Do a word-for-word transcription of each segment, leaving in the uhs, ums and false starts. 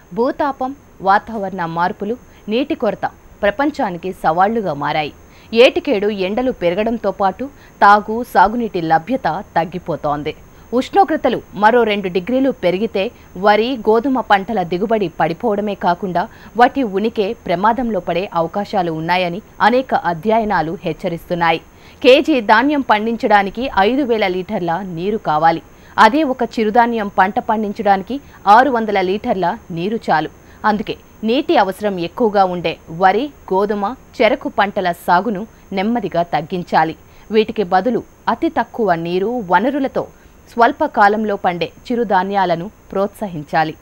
భూతాపం, వాతావరణ మార్పులు, నీటి కొరత ప్రపంచానికి సవాళ్లుగా మారాయి. ఏటికేడు ఎండలు పెరగడంతో పాటు తాగు, సాగునీటి లభ్యత తగ్గిపోతోంది. ఉష్ణోగ్రతలు మరో రెండు డిగ్రీలు పెరిగితే వరి, గోధుమ పంటల దిగుబడి పడిపోవడమే కాకుండా వాటి ఉనికి ప్రమాదంలో పడే అవకాశాలు ఉన్నాయని అనేక అధ్యయనాలు హెచ్చరిస్తున్నాయి. కేజీ ధాన్యం పండించడానికి ఐదు వేల లీటర్ల నీరు కావాలి. అదే ఒక చిరుధాన్యం పంట పండించడానికి ఆరు వందల లీటర్ల నీరు చాలు. అందుకే నీటి అవసరం ఎక్కువగా ఉండే వరి, గోధుమ, చెరకు పంటల సాగును నెమ్మదిగా తగ్గించాలి. వీటికి బదులు అతి తక్కువ నీరు, వనరులతో స్వల్ప కాలంలో పండే చిరుధాన్యాలను ప్రోత్సహించాలి.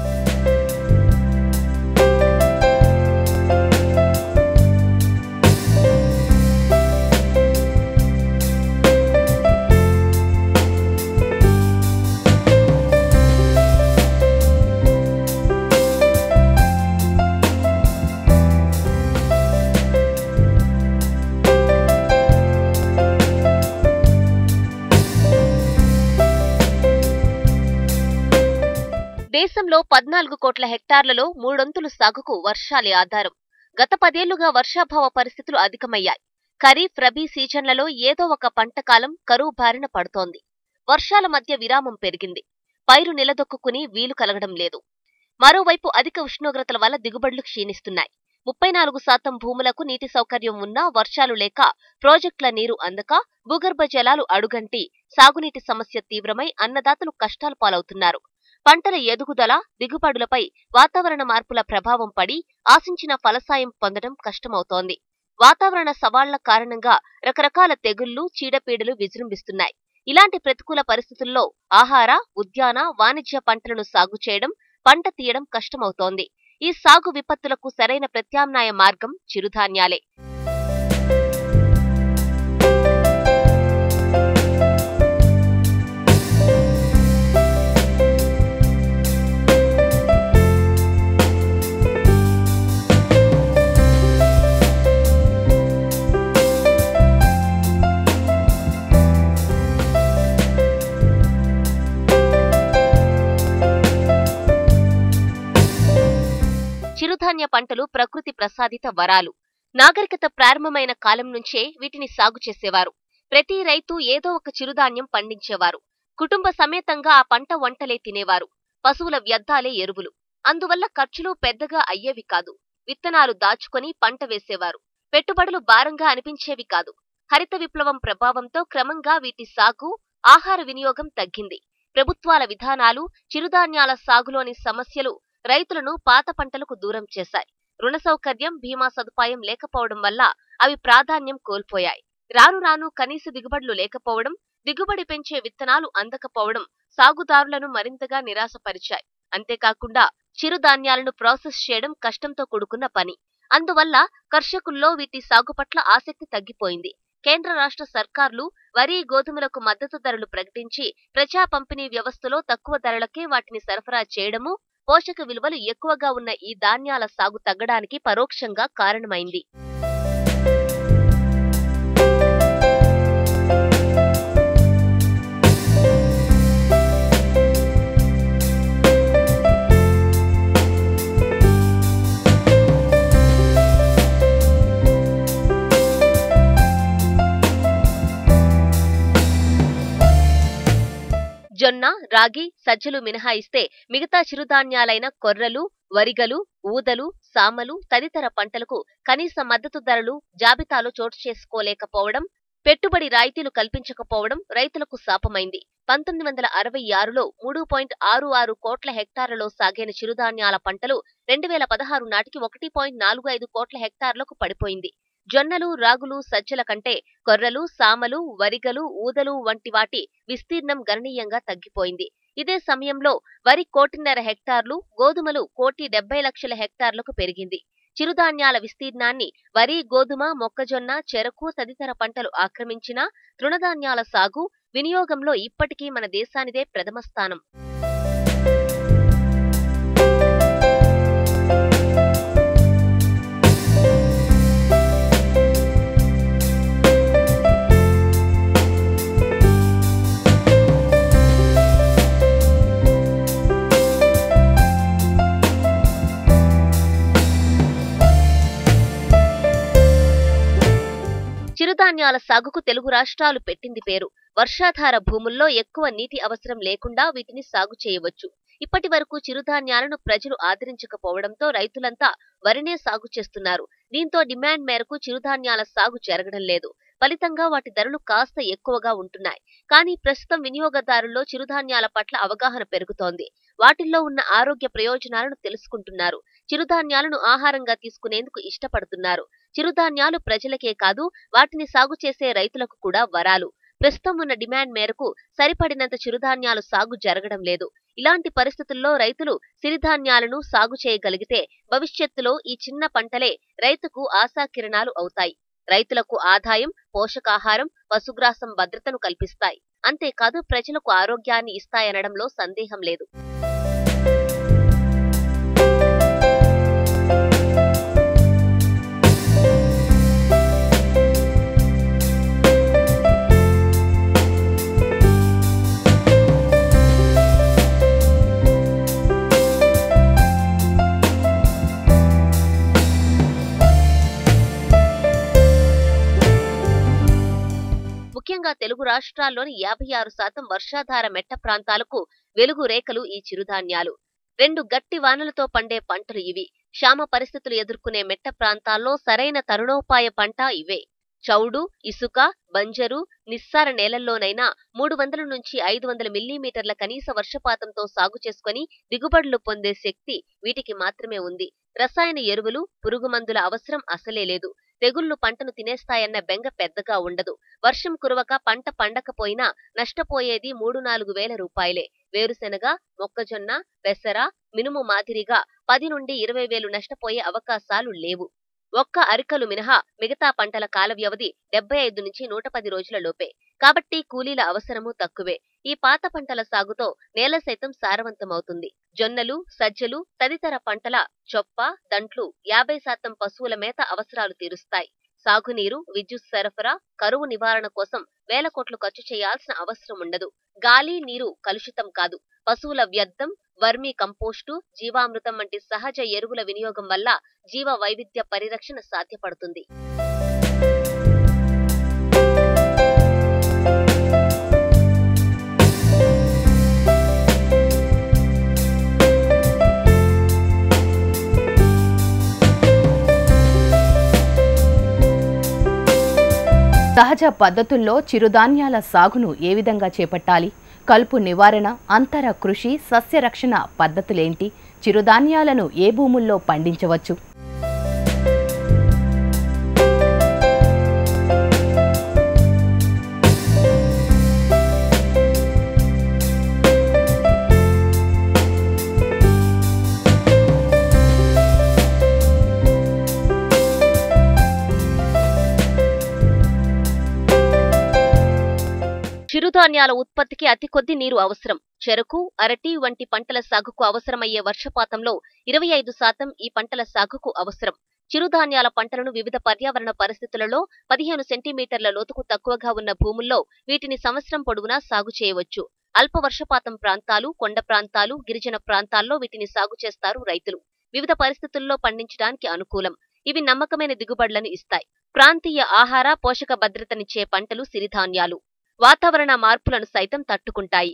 దేశంలో పద్నాలుగు కోట్ల హెక్టార్లలో మూడొంతులు సాగుకు వర్షాలే ఆధారం. గత పదేళ్లుగా వర్షాభావ పరిస్థితులు అధికమయ్యాయి. ఖరీఫ్, రబీ సీజన్లలో ఏదో ఒక పంట కాలం కరువు బారిన పడుతోంది. వర్షాల మధ్య విరామం పెరిగింది. పైరు నిలదొక్కుని వీలు కలగడం లేదు. మరోవైపు అధిక ఉష్ణోగ్రతల వల్ల దిగుబడులు క్షీణిస్తున్నాయి. ముప్పై నాలుగు శాతం భూములకు నీటి సౌకర్యం ఉన్నా వర్షాలు లేక, ప్రాజెక్టుల నీరు అందక, భూగర్భ జలాలు అడుగంటి సాగునీటి సమస్య తీవ్రమై అన్నదాతలు కష్టాలు పాలవుతున్నారు. పంటల ఎదుగుదల, దిగుబడులపై వాతావరణ మార్పుల ప్రభావం పడి ఆశించిన ఫలసాయం పొందడం కష్టమవుతోంది. వాతావరణ సవాళ్ల కారణంగా రకరకాల తెగుళ్లు, చీడపీడలు విజృంభిస్తున్నాయి. ఇలాంటి ప్రతికూల పరిస్థితుల్లో ఆహార, ఉద్యాన, వాణిజ్య పంటలను సాగు చేయడం, పంట తీయడం కష్టమవుతోంది. ఈ సాగు విపత్తులకు సరైన ప్రత్యామ్నాయ మార్గం చిరుధాన్యాలే. చిరుధాన్య పంటలు ప్రకృతి ప్రసాదిత వరాలు. నాగరికత ప్రారంభమైన కాలం నుంచే వీటిని సాగు చేసేవారు. ప్రతి రైతు ఏదో ఒక చిరుధాన్యం పండించేవారు. కుటుంబ సమేతంగా ఆ పంట వంటలే తినేవారు. పశువుల వ్యర్థాలే ఎరువులు. అందువల్ల ఖర్చులు పెద్దగా అయ్యేవి కాదు. విత్తనాలు దాచుకొని పంట వేసేవారు. పెట్టుబడులు భారంగా అనిపించేవి కాదు. హరిత విప్లవం ప్రభావంతో క్రమంగా వీటి సాగు, ఆహార వినియోగం తగ్గింది. ప్రభుత్వాల విధానాలు, చిరుధాన్యాల సాగులోని సమస్యలు రైతులను పాత పంటలకు దూరం చేశాయి. రుణ సౌకర్యం, బీమా సదుపాయం లేకపోవడం వల్ల అవి ప్రాధాన్యం కోల్పోయాయి. రాను రాను కనీస దిగుబడులు లేకపోవడం, దిగుబడి పెంచే విత్తనాలు అందకపోవడం సాగుదారులను మరింతగా నిరాశపరిచాయి. అంతేకాకుండా చిరుధాన్యాలను ప్రాసెస్ చేయడం కష్టంతో కూడుకున్న పని. అందువల్ల కర్షకుల్లో వీటి సాగు పట్ల ఆసక్తి తగ్గిపోయింది. కేంద్ర రాష్ట్ర సర్కార్లు వరి, గోధుమలకు మద్దతు ధరలు ప్రకటించి ప్రజా పంపిణీ వ్యవస్థలో తక్కువ ధరలకే వాటిని సరఫరా చేయడము పోషక విలువలు ఎక్కువగా ఉన్న ఈ ధాన్యాల సాగు తగ్గడానికి పరోక్షంగా కారణమైంది. జొన్న, రాగి, సజ్జలు మినహాయిస్తే మిగతా చిరుధాన్యాలైన కొర్రలు, వరిగలు, ఊదలు, సామలు తదితర పంటలకు కనీస మద్దతు ధరలు జాబితాలో చోటు చేసుకోలేకపోవడం, పెట్టుబడి రాయితీలు కల్పించకపోవడం రైతులకు శాపమైంది. పంతొమ్మిది వందల అరవై ఆరులో మూడు పాయింట్ ఆరు ఆరు కోట్ల హెక్టార్లలో సాగైన చిరుధాన్యాల పంటలు రెండు వేల పదహారు నాటికి ఒకటి పాయింట్ నాలుగు ఐదు కోట్ల హెక్టార్లకు పడిపోయింది. జొన్నలు, రాగులు, సజ్జల కంటే కొర్రలు, సామలు, వరిగలు, ఊదలు వంటి వాటి విస్తీర్ణం గణనీయంగా తగ్గిపోయింది. ఇదే సమయంలో వరి కోటిన్నర హెక్టార్లు, గోధుమలు కోటి డెబ్బై లక్షల హెక్టార్లకు పెరిగింది. చిరుధాన్యాల విస్తీర్ణాన్ని వరి, గోధుమ, మొక్కజొన్న, చెరకు తదితర పంటలు ఆక్రమించినా తృణధాన్యాల సాగు, వినియోగంలో ఇప్పటికీ మన దేశానిదే ప్రథమ స్థానం. చిరుధాన్యాల సాగుకు తెలుగు రాష్ట్రాలు పెట్టింది పేరు. వర్షాధార భూముల్లో ఎక్కువ నీటి అవసరం లేకుండా వీటిని సాగు చేయవచ్చు. ఇప్పటి వరకు చిరుధాన్యాలను ప్రజలు ఆదరించకపోవడంతో రైతులంతా వరినే సాగు చేస్తున్నారు. దీంతో డిమాండ్ మేరకు చిరుధాన్యాల సాగు జరగడం లేదు. ఫలితంగా వాటి ధరలు కాస్త ఎక్కువగా ఉంటున్నాయి. కానీ ప్రస్తుతం వినియోగదారుల్లో చిరుధాన్యాల పట్ల అవగాహన పెరుగుతోంది. వాటిల్లో ఉన్న ఆరోగ్య ప్రయోజనాలను తెలుసుకుంటున్నారు. చిరుధాన్యాలను ఆహారంగా తీసుకునేందుకు ఇష్టపడుతున్నారు. చిరుధాన్యాలు ప్రజలకే కాదు, వాటిని సాగు చేసే రైతులకు కూడా వరాలు. ప్రస్తుతం ఉన్న డిమాండ్ మేరకు సరిపడినంత చిరుధాన్యాలు సాగు జరగడం లేదు. ఇలాంటి పరిస్థితుల్లో రైతులు సిరిధాన్యాలను సాగు చేయగలిగితే భవిష్యత్తులో ఈ చిన్న పంటలే రైతుకు ఆశాకిరణాలు అవుతాయి. రైతులకు ఆదాయం, పోషకాహారం, పశుగ్రాసం భద్రతను కల్పిస్తాయి. అంతేకాదు ప్రజలకు ఆరోగ్యాన్ని ఇస్తాయనడంలో సందేహం లేదు. ముఖ్యంగా తెలుగు రాష్ట్రాల్లోని యాభై ఆరు శాతం వర్షాధార మెట్ట ప్రాంతాలకు వెలుగు రేఖలు ఈ చిరుధాన్యాలు. రెండు గట్టి వానలతో పండే పంటలు ఇవి. క్షామ పరిస్థితులు ఎదుర్కొనే మెట్ట ప్రాంతాల్లో సరైన తరుణోపాయ పంట ఇవే. చౌడు, ఇసుక, బంజరు, నిస్సార నేలల్లోనైనా మూడు వందల నుంచి ఐదు వందల మిల్లీమీటర్ల కనీస వర్షపాతంతో సాగు చేసుకుని దిగుబడులు పొందే శక్తి వీటికి మాత్రమే ఉంది. రసాయన ఎరువులు, పురుగుమందుల అవసరం అసలే లేదు. తెగుళ్లు పంటను తినేస్తాయన్న బెంగ పెద్దగా ఉండదు. వర్షం కురవక పంట పండకపోయినా నష్టపోయేది మూడు నాలుగు వేల రూపాయలే. వేరుశెనగ, మొక్కజొన్న, పెసర, మినుము మాదిరిగా పది నుండి ఇరవై వేలు నష్టపోయే అవకాశాలు లేవు. ఒక్క అరికలు మినహా మిగతా పంటల కాల వ్యవధి డెబ్బై ఐదు నుంచి నూట పది రోజుల లోపే. కాబట్టి కూలీల అవసరమూ తక్కువే. ఈ పాత పంటల సాగుతో నేల సైతం సారవంతమవుతుంది. జొన్నలు, సజ్జలు తదితర పంటల చొప్ప, దంట్లు యాభై శాతం పశువుల మేత అవసరాలు తీరుస్తాయి. సాగునీరు, విద్యుత్ సరఫరా, కరువు నివారణ కోసం వేల కోట్లు ఖర్చు చేయాల్సిన అవసరం ఉండదు. గాలి, నీరు కలుషితం కాదు. పశువుల వ్యర్థం, వర్మీ కంపోస్టు, జీవామృతం వంటి సహజ ఎరువుల వినియోగం వల్ల జీవ వైవిధ్య పరిరక్షణ సాధ్యపడుతుంది. సహజ పద్ధతుల్లో చిరుధాన్యాల సాగును ఏ విధంగా చేపట్టాలి? కలుపు నివారణ, అంతర కృషి, సస్యరక్షణ పద్ధతులేంటి? చిరుధాన్యాలను ఏ భూముల్లో పండించవచ్చు? చిరుధాన్యాల ఉత్పత్తికి అతి కొద్ది నీరు అవసరం. చెరకు, అరటి వంటి పంటల సాగుకు అవసరమయ్యే వర్షపాతంలో ఇరవై ఐదు శాతం ఈ పంటల సాగుకు అవసరం. చిరుధాన్యాల పంటలను వివిధ పర్యావరణ పరిస్థితులలో పదిహేను సెంటీమీటర్ల లోతుకు తక్కువగా ఉన్న భూముల్లో వీటిని సంవత్సరం పొడవునా సాగు చేయవచ్చు. అల్ప వర్షపాతం ప్రాంతాలు, కొండ ప్రాంతాలు, గిరిజన ప్రాంతాల్లో వీటిని సాగు చేస్తారు రైతులు. వివిధ పరిస్థితుల్లో పండించడానికి అనుకూలం. ఇవి నమ్మకమైన దిగుబడులను ఇస్తాయి. ప్రాంతీయ ఆహార, పోషక భద్రతనిచ్చే పంటలు సిరిధాన్యాలు. వాతావరణ మార్పులను సైతం తట్టుకుంటాయి.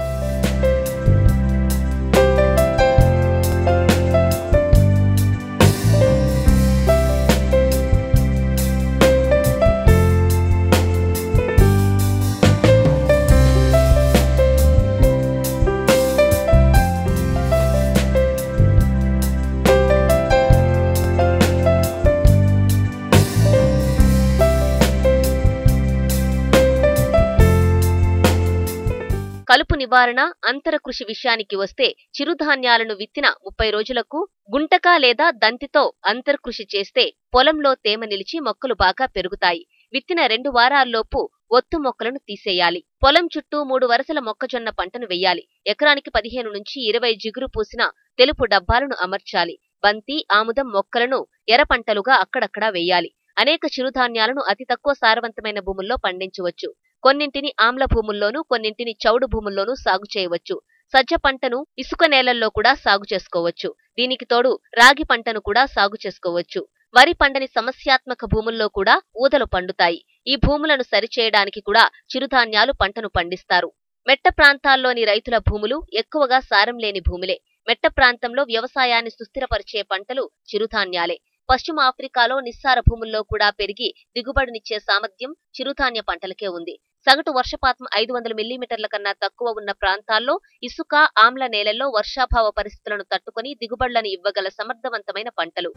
కలుపు నివారణ, అంతర కృషి విషయానికి వస్తే చిరుధాన్యాలను విత్తిన ముప్పై రోజులకు గుంటక లేదా దంతితో అంతర్కృషి చేస్తే పొలంలో తేమ నిలిచి మొక్కలు బాగా పెరుగుతాయి. విత్తిన రెండు వారాల్లోపు ఒత్తు మొక్కలను తీసేయాలి. పొలం చుట్టూ మూడు వరుసల మొక్కజొన్న పంటను వెయ్యాలి. ఎకరానికి పదిహేను నుంచి ఇరవై జిగురు పూసిన తెలుపు డబ్బాలను అమర్చాలి. బంతి, ఆముదం మొక్కలను ఎర్ర పంటలుగా అక్కడక్కడా వెయ్యాలి. అనేక చిరుధాన్యాలను అతి తక్కువ సారవంతమైన భూముల్లో పండించవచ్చు. కొన్నింటిని ఆమ్ల భూముల్లోనూ, కొన్నింటిని చౌడు భూముల్లోనూ సాగు చేయవచ్చు. సజ్జ పంటను ఇసుక నేలల్లో కూడా సాగు చేసుకోవచ్చు. దీనికి తోడు రాగి పంటను కూడా సాగు చేసుకోవచ్చు. వరి పండని సమస్యాత్మక భూముల్లో కూడా ఊదలు పండుతాయి. ఈ భూములను సరిచేయడానికి కూడా చిరుధాన్యాలు పంటను పండిస్తారు. మెట్ట ప్రాంతాల్లోని రైతుల భూములు ఎక్కువగా సారం లేని భూములే. మెట్ట ప్రాంతంలో వ్యవసాయాన్ని సుస్థిరపరిచే పంటలు చిరుధాన్యాలే. పశ్చిమ ఆఫ్రికాలో నిస్సార భూముల్లో కూడా పెరిగి దిగుబడినిచ్చే సామర్థ్యం చిరుధాన్య పంటలకే ఉంది. సగటు వర్షపాతం ఐదు వందల మిల్లీమీటర్ల కన్నా తక్కువ ఉన్న ప్రాంతాల్లో ఇసుక, ఆమ్ల నేలల్లో వర్షాభావ పరిస్థితులను తట్టుకుని దిగుబడులను ఇవ్వగల సమర్థవంతమైన పంటలు.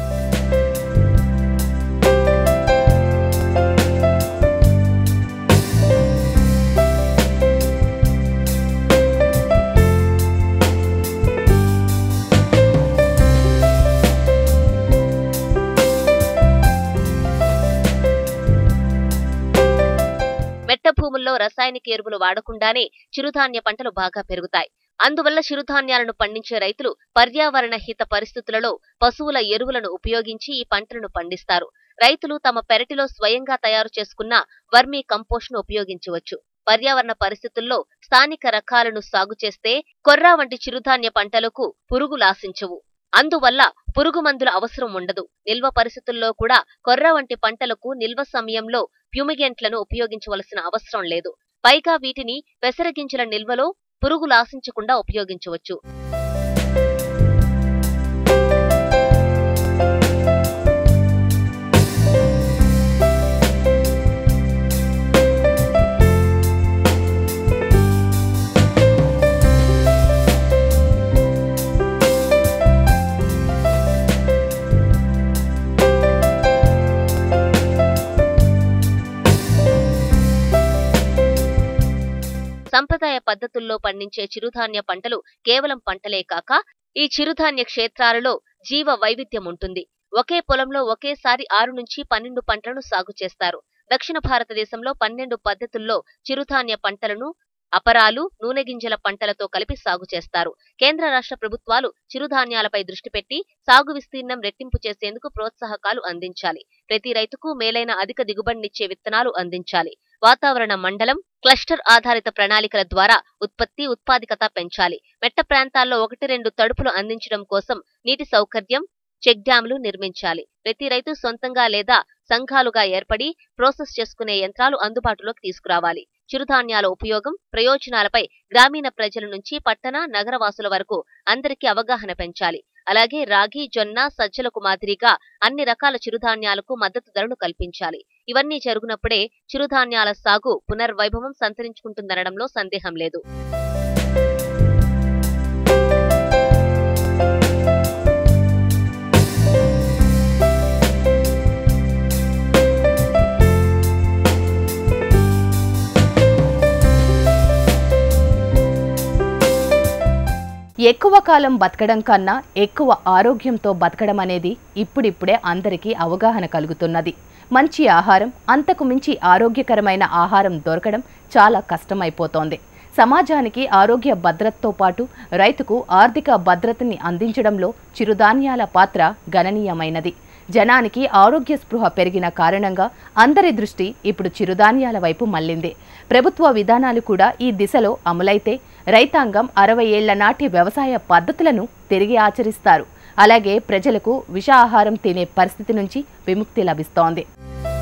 మెట్ట భూముల్లో రసాయనిక ఎరువులు వాడకుండానే చిరుధాన్య పంటలు బాగా పెరుగుతాయి. అందువల్ల చిరుధాన్యాలను పండించే రైతులు పర్యావరణ హిత పరిస్థితులలో పశువుల ఎరువులను ఉపయోగించి ఈ పంటలను పండిస్తారు. రైతులు తమ పెరటిలో స్వయంగా తయారు చేసుకున్న వర్మీ కంపోస్ట్ ను ఉపయోగించవచ్చు. పర్యావరణ పరిస్థితుల్లో స్థానిక రకాలను సాగు చేస్తే కొర్ర వంటి చిరుధాన్య పంటలకు పురుగులు ఆశించవు. అందువల్ల పురుగు మందుల అవసరం ఉండదు. నిల్వ పరిస్థితుల్లో కూడా కొర్ర వంటి పంటలకు నిల్వ సమయంలో ప్యూమిగెంట్లను ఉపయోగించవలసిన అవసరం లేదు. పైగా వీటిని పెసరగింజల నిల్వలో పురుగులు ఆశించకుండా ఉపయోగించవచ్చు. సంప్రదాయ పద్ధతుల్లో పండించే చిరుధాన్య పంటలు కేవలం పంటలే కాక ఈ చిరుధాన్య క్షేత్రాలలో జీవ వైవిధ్యం ఉంటుంది. ఒకే పొలంలో ఒకేసారి ఆరు నుంచి పన్నెండు పంటలను సాగు చేస్తారు. దక్షిణ భారతదేశంలో పన్నెండు పద్ధతుల్లో చిరుధాన్య పంటలను అపరాలు, నూనె గింజల పంటలతో కలిపి సాగు చేస్తారు. కేంద్ర రాష్ట్ర ప్రభుత్వాలు చిరుధాన్యాలపై దృష్టి పెట్టి సాగు విస్తీర్ణం రెట్టింపు చేసేందుకు ప్రోత్సాహకాలు అందించాలి. ప్రతి రైతుకు మేలైన అధిక దిగుబడినిచ్చే విత్తనాలు అందించాలి. వాతావరణ మండలం, క్లస్టర్ ఆధారిత ప్రణాళికల ద్వారా ఉత్పత్తి, ఉత్పాదికత పెంచాలి. మెట్ట ప్రాంతాల్లో ఒకటి రెండు తడుపులు అందించడం కోసం నీటి సౌకర్యం, చెక్ డ్యాంలు నిర్మించాలి. ప్రతి రైతు సొంతంగా లేదా సంఘాలుగా ఏర్పడి ప్రాసెస్ చేసుకునే యంత్రాలు అందుబాటులోకి తీసుకురావాలి. చిరుధాన్యాల ఉపయోగం, ప్రయోజనాలపై గ్రామీణ ప్రజల నుంచి పట్టణ, నగరవాసుల వరకు అందరికీ అవగాహన పెంచాలి. అలాగే రాగి, జొన్న, సజ్జలకు మాదిరిగా అన్ని రకాల చిరుధాన్యాలకు మద్దతు ధరను కల్పించాలి. ఇవన్నీ జరుగునప్పుడే చిరుధాన్యాల సాగు పునర్వైభవం సంతరించుకుంటుందనడంలో సందేహం లేదు. ఎక్కువ కాలం బతకడం కన్నా ఎక్కువ ఆరోగ్యంతో బతకడం అనేది ఇప్పుడిప్పుడే అందరికీ అవగాహన కలుగుతున్నది. మంచి ఆహారం, అంతకు మించి ఆరోగ్యకరమైన ఆహారం దొరకడం చాలా కష్టమైపోతోంది. సమాజానికి ఆరోగ్య భద్రతతో పాటు రైతుకు ఆర్థిక భద్రతని అందించడంలో చిరుధాన్యాల పాత్ర గణనీయమైనది. జనానికి ఆరోగ్య స్పృహ పెరిగిన కారణంగా అందరి దృష్టి ఇప్పుడు చిరుధాన్యాల వైపు మళ్లింది. ప్రభుత్వ విధానాలు కూడా ఈ దిశలో అమలైతే రైతాంగం అరవై ఏళ్ల నాటి వ్యవసాయ పద్ధతులను తిరిగి ఆచరిస్తారు. అలాగే ప్రజలకు విష ఆహారం తినే పరిస్థితి నుంచి విముక్తి లభిస్తోంది.